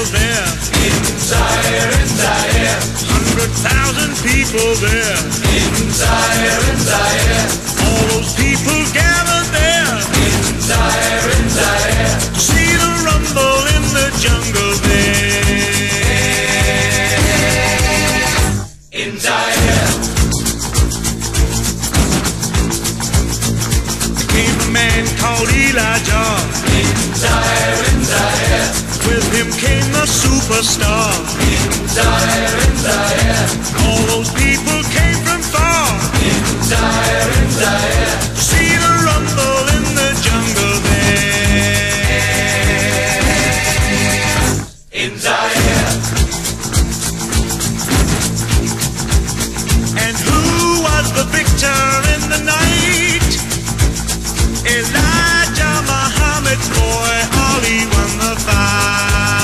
there. In Zaire, 100,000 people there. in Zaire, All those people gathered there. in Zaire, To see the rumble in the jungle there. in Zaire, Came a man called Elijah. in Zaire, With him came the superstar. in Zaire, All those people came from far. in Zaire, To see the rumble in the jungle there. in Zaire, And who was the victor in the night? Elijah Muhammad's boy, Ali won the fight.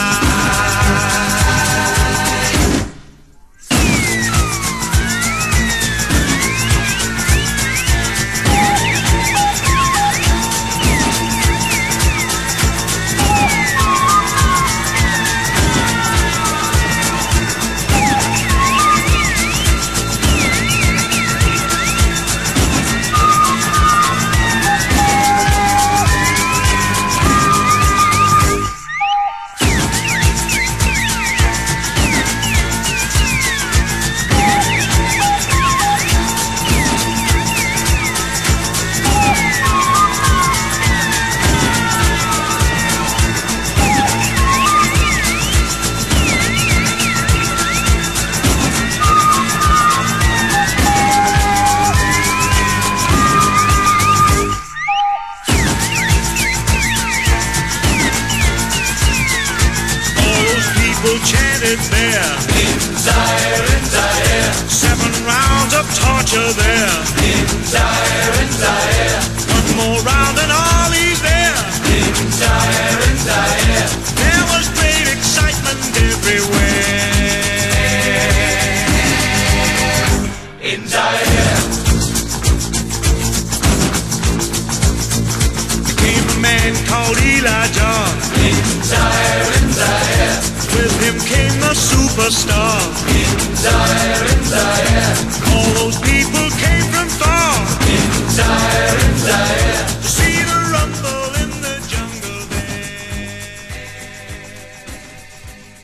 Chanted there. in Zaire, 7 rounds of torture there. in Zaire, 1 more round and Ali's there. in Zaire, There was great excitement everywhere. in Zaire, Came a man called Elijah. in Zaire, With him came the superstar. in Zaire,